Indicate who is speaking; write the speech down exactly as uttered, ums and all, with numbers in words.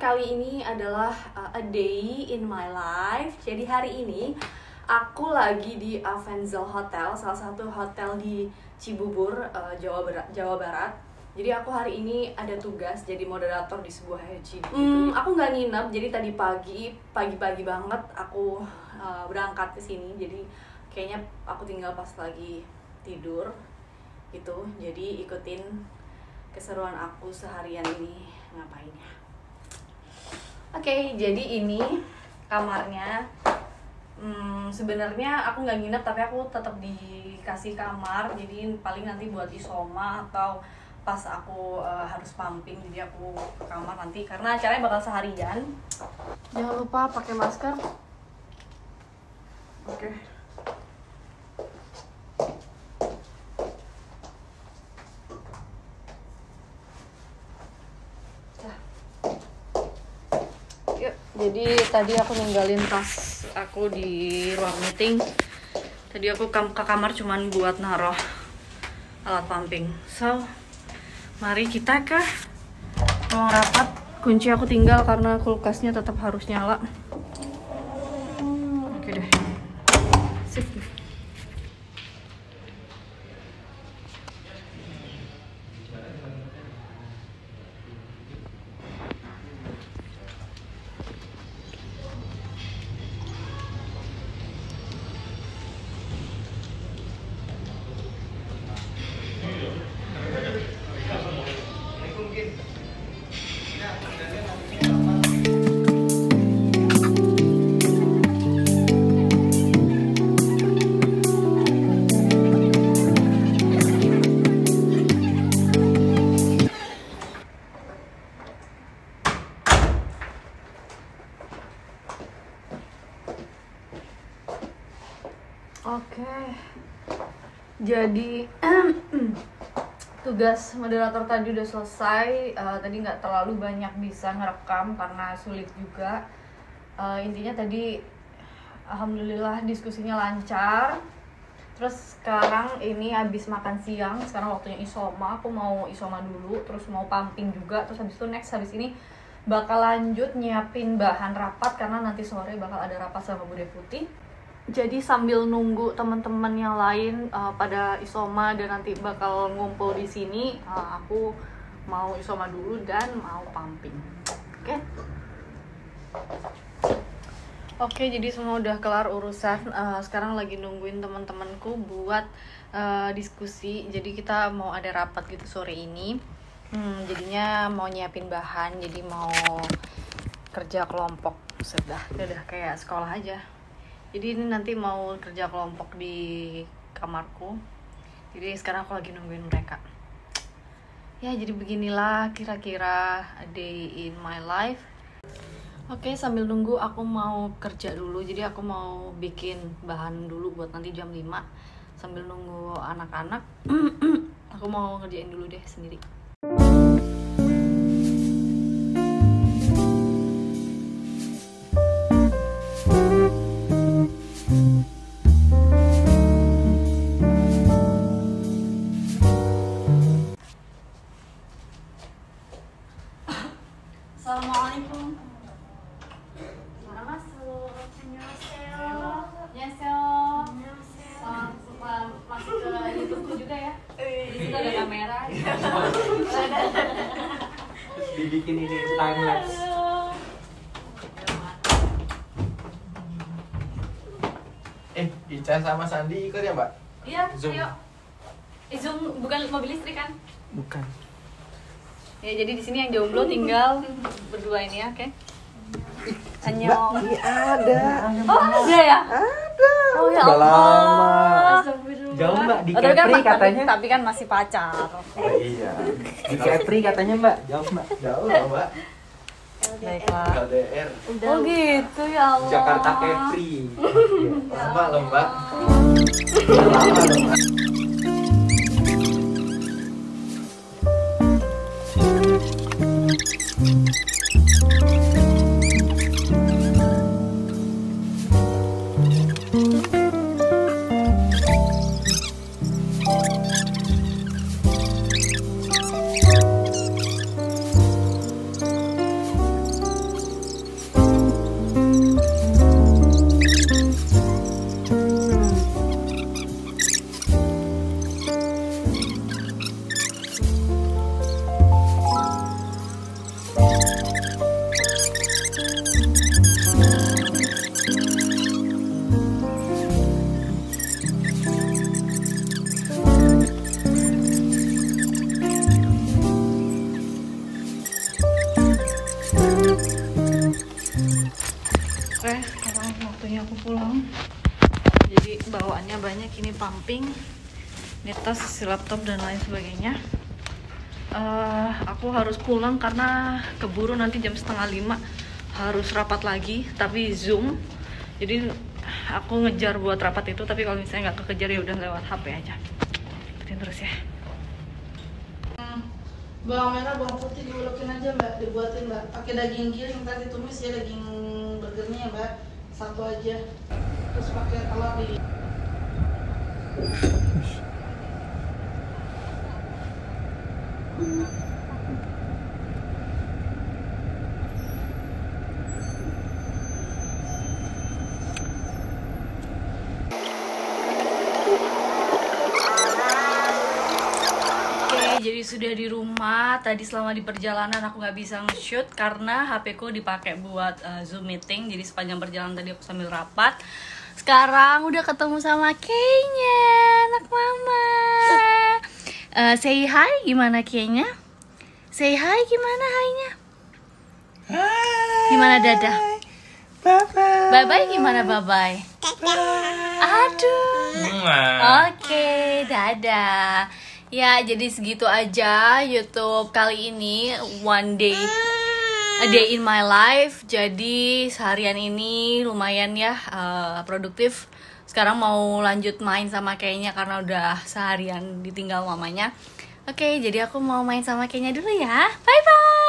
Speaker 1: kali ini adalah uh, a day in my life. Jadi hari ini aku lagi di Avenzel Hotel, salah satu hotel di Cibubur, uh, Jawa Barat, Jawa Barat. Jadi aku hari ini ada tugas jadi moderator di sebuah haji. Hmm, aku nggak nginep, jadi tadi pagi, pagi-pagi banget aku uh, berangkat ke sini. Jadi kayaknya aku tinggal pas lagi tidur gitu. Jadi ikutin keseruan aku seharian ini ngapain ya. Oke, okay, jadi ini kamarnya. Hmm, sebenarnya aku nggak nginep tapi aku tetap dikasih kamar. Jadi paling nanti buat isoma atau pas aku uh, harus pumping, jadi aku ke kamar nanti karena acaranya bakal seharian. Jangan lupa pakai masker. Oke. Okay. Yuk, jadi tadi aku ninggalin tas aku di ruang meeting. Tadi aku ke kamar cuman buat naruh alat pumping. So, mari kita ke ruang rapat. Kunci aku tinggal karena kulkasnya tetap harus nyala. Oke deh. Sip. Oke, jadi tugas moderator tadi udah selesai. Uh, tadi nggak terlalu banyak bisa ngerekam karena sulit juga. Uh, intinya tadi alhamdulillah diskusinya lancar. Terus sekarang ini habis makan siang, sekarang waktunya isoma. Aku mau isoma dulu, terus mau pumping juga. Terus habis itu next habis ini bakal lanjut nyiapin bahan rapat karena nanti sore bakal ada rapat sama Bude Putih. Jadi sambil nunggu teman-teman yang lain uh, pada isoma dan nanti bakal ngumpul di sini, uh, aku mau isoma dulu dan mau pumping. Oke? Okay? Oke, okay, jadi semua udah kelar urusan. Uh, sekarang lagi nungguin teman-temanku buat uh, diskusi. Jadi kita mau ada rapat gitu sore ini. Hmm, jadinya mau nyiapin bahan, jadi mau kerja kelompok. Sudah, udah kayak sekolah aja. Jadi ini nanti mau kerja kelompok di kamarku. Jadi sekarang aku lagi nungguin mereka. Ya, jadi beginilah kira-kira a day in my life. Oke, sambil nunggu aku mau kerja dulu. Jadi aku mau bikin bahan dulu buat nanti jam lima. Sambil nunggu anak-anak, aku mau ngerjain dulu deh sendiri. Assalamualaikum. Mana masuk? Annyeonghaseyo. Annyeonghaseyo. Selamat masuk ke YouTube juga ya. Di situ ada kamera.
Speaker 2: Dibikin ini time lapse. Eh, Ica sama Sandi ikut ya, Mbak?
Speaker 1: Iya,
Speaker 2: Zoom.
Speaker 1: ayo. Eh, Zoom bukan mobil listrik kan?
Speaker 2: Bukan.
Speaker 1: Ya, jadi di sini yang jomblo tinggal berdua ini ya, oke? Okay? Annyeong.
Speaker 2: Mbak, ada.
Speaker 1: Oh, ada ya?
Speaker 2: Ada.
Speaker 1: Oh ya
Speaker 2: Udah
Speaker 1: Allah.
Speaker 2: lama.
Speaker 1: Astagfirullah.
Speaker 2: Jauh, Mbak, di
Speaker 1: Oh, tapi kan-
Speaker 2: Kepri
Speaker 1: tapi-
Speaker 2: katanya.
Speaker 1: Tapi kan masih pacar.
Speaker 2: Oh, iya. Di Kepri katanya, Mbak. Jauh, Mbak. Jauh, Mbak.
Speaker 1: Baiklah.
Speaker 2: L D R.
Speaker 1: Oh gitu ya Allah.
Speaker 2: Jakarta Kepri. Lama loh, Mbak. Lama loh, Mbak.
Speaker 1: Oke, sekarang waktunya aku pulang. Jadi bawaannya banyak, ini pumping, ini tas, isi laptop dan lain sebagainya. Uh, aku harus pulang karena keburu nanti jam setengah lima harus rapat lagi, tapi Zoom. Jadi aku ngejar buat rapat itu, tapi kalau misalnya nggak kekejar ya udah lewat H P aja. Ikutin terus ya.
Speaker 3: Bawang merah, bawang putih diulekin aja mbak, dibuatin mbak. Pakai daging giling tadi tumis ya, daging burgernya ya mbak, satu aja. Terus pakai telur di.
Speaker 1: Jadi sudah di rumah. Tadi selama di perjalanan aku nggak bisa nge-shoot karena H P ku dipakai buat uh, Zoom meeting. Jadi sepanjang perjalanan tadi aku sambil rapat. Sekarang udah ketemu sama Kaynya, anak mama. Uh, say hi, gimana Kaynya? Say hi, gimana hi-nya?
Speaker 2: Hai.
Speaker 1: Gimana dadah?
Speaker 2: Bye-bye.
Speaker 1: Bye-bye gimana bye-bye? Aduh.
Speaker 2: Mwah.
Speaker 1: Oke, dadah. Ya, jadi segitu aja YouTube kali ini, one day, a day in my life. Jadi seharian ini lumayan ya uh, produktif. Sekarang mau lanjut main sama Kaynya karena udah seharian ditinggal mamanya. Oke, jadi aku mau main sama Kaynya dulu ya. Bye bye.